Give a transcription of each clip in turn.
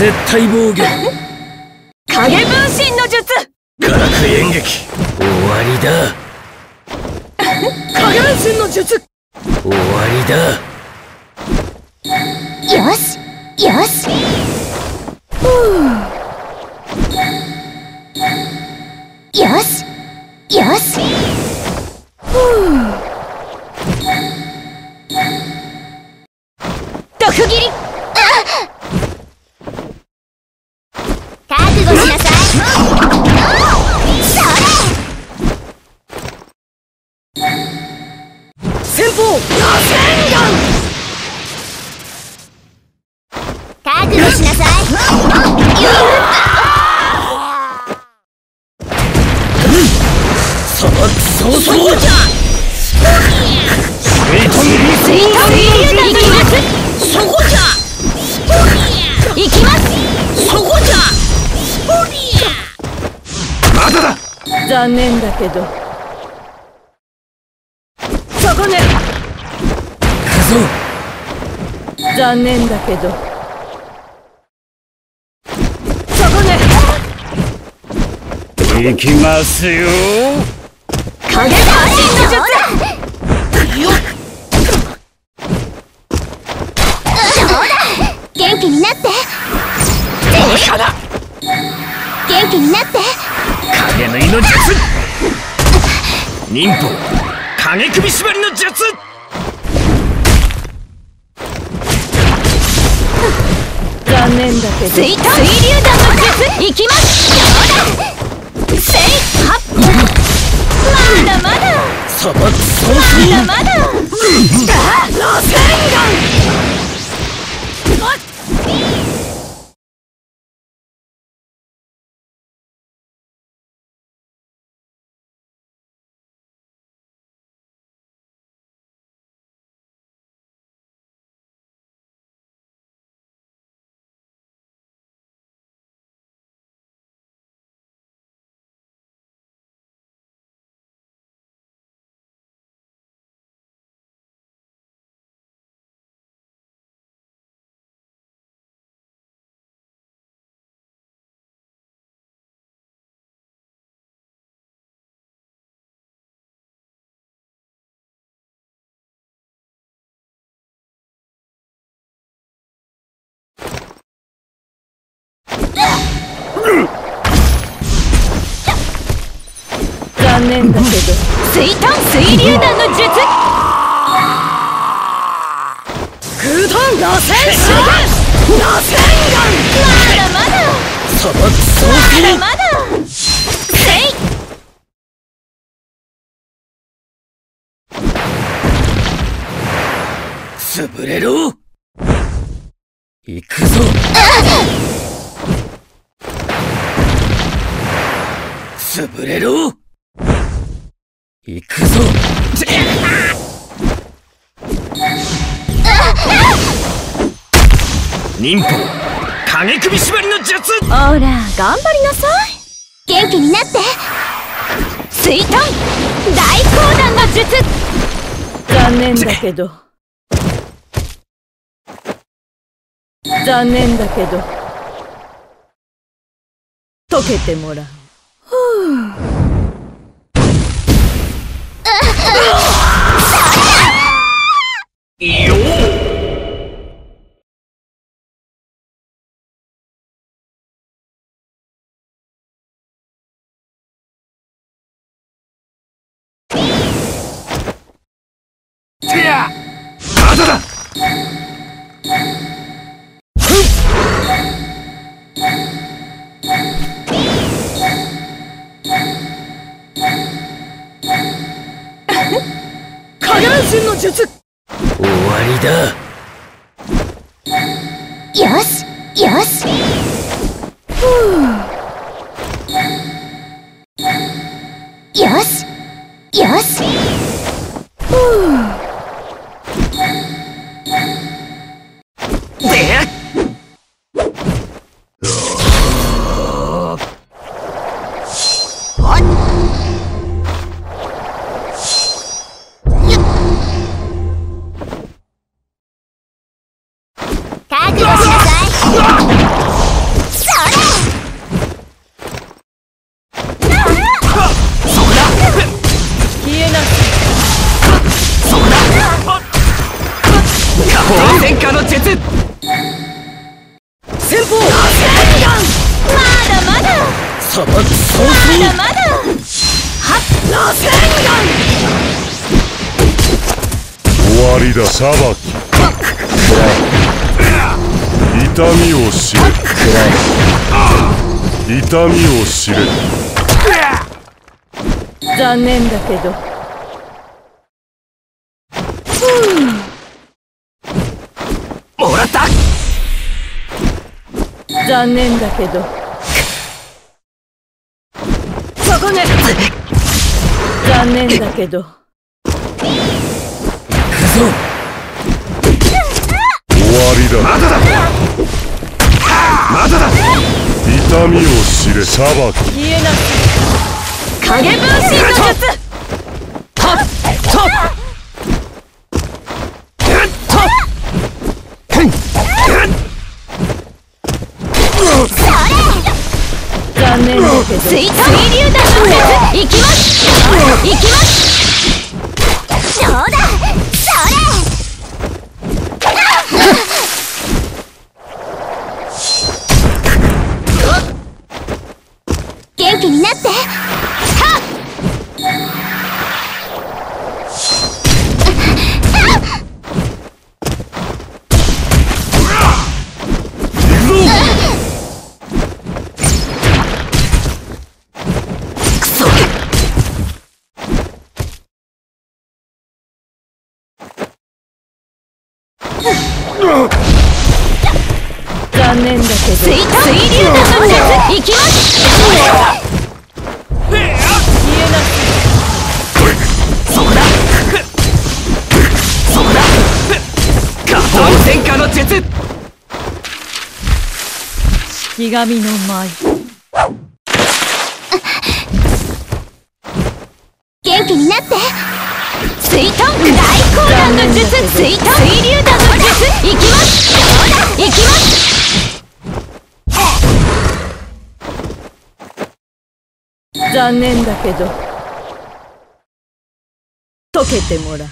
絶対防御。 影分身の術。 化学演劇終わりだ。 影分身の術。 終わりだ。 よしよし。よしよし。 毒斬り。 覚悟しなさい。 先方螺旋丸。 覚悟しなさい。 砂漠早々じゃ。水遁水流弾の術。 そこじゃ。 行きます。 そこじゃ。まだだ。 残念だけど。そこね。 行くぞ。 残念だけど。そこね。 行きますよ。 影分身の術。 元気になって。 バカだ。 元気になって。 影縫いの術。忍法影首縛りの術。 残念だけど。水流弾の術。行きます。せいはっ。まだまだ。 砂漠早々。 まだまだ。螺旋丸。残念だけど。水流弾の術。空弾螺旋手段。螺旋丸。まだまだ。 砂漠早々。 まだまだ。せい。 潰れろ。行くぞ。潰れろ。行くぞ。忍法影首縛りの術。 ほら頑張りなさい。 元気になって。 水遁大光弾の術。残念だけど。残念だけど。溶けてもらう。 よっ。まだだ。 影分身の術。 終わりだ。 よしよし。よしよし。 で戦火の術。先鋒まだまだ砂漠総まだ帥。 まだはっ螺旋終わりだ。裁き痛みを知れ。痛みを知れ。 残念だけどもらった。 残念だけどそこね。残念だけど終わりだ。 まだだ。まだだ。 痛みを知れ。裁き消えなく影分身の術。 はっと残念だけど水流弾の術。いきますいきます。 どうだそれ元気になって。 残念だけど水流弾の術。いきます消えなくそこだ。そこだ。火炎戦火の術。 式神の舞。 元気になって。 水遁大混乱の術。水流弾の術。いきますいきます。残念だけど溶けてもらう。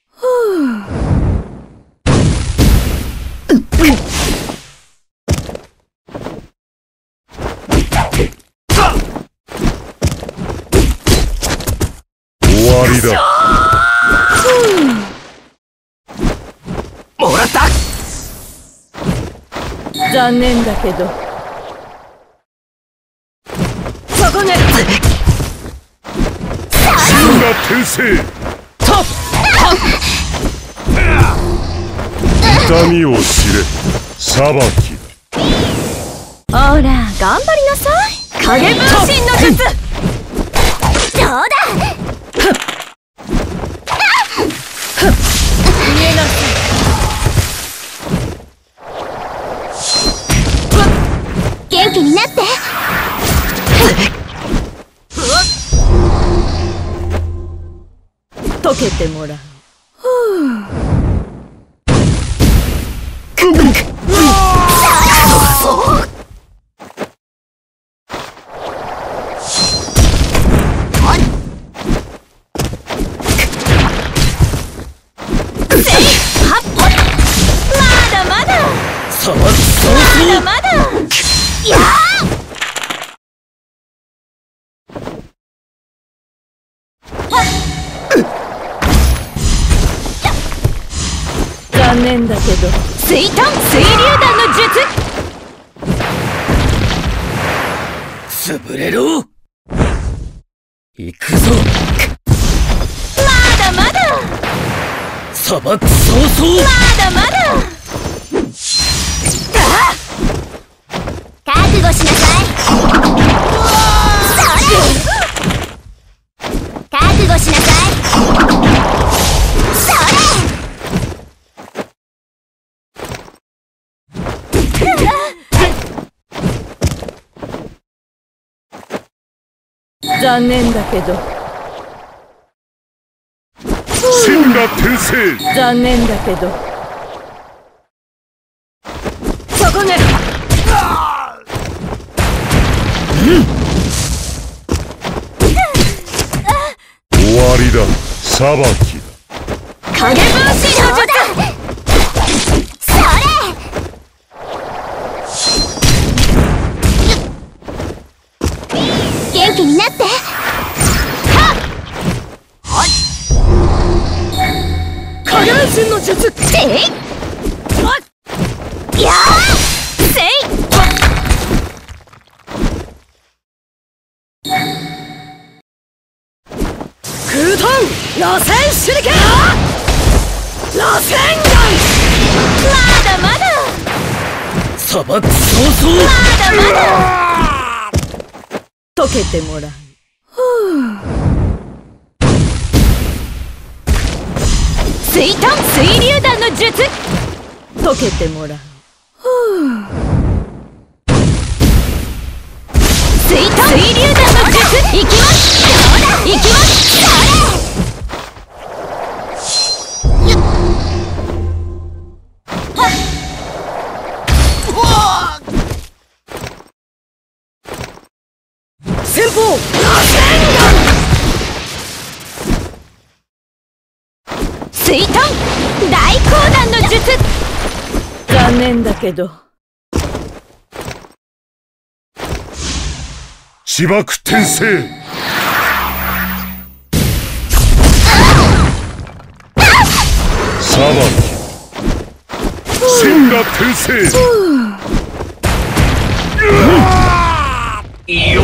終わりだ。 もらった。 残念だけどそこね。 死んだ転生。痛みを知れ。裁きほら頑張りなさい。影分身の術。 どうだ消えなさい。 元気になって。 溶けてもらう。残念だけど水流弾の術。 潰れろ。行くぞ。 まだまだ砂漠早々。 まだまだ覚悟しなさい。それ覚悟しなさい。そ残念だけど死んだ転生。 残念だけどそこね。 終わりだ。裁き影分身の術。 それ螺旋手裏剣螺旋丸まだまだ砂漠早々 まだまだ溶けてもらう水遁水流弾の術溶けてもらう水遁水流弾の術いきますそうだいきますそれ先方螺旋丸水遁大光弾の術残念だけど自爆転生裁き千羅転生よ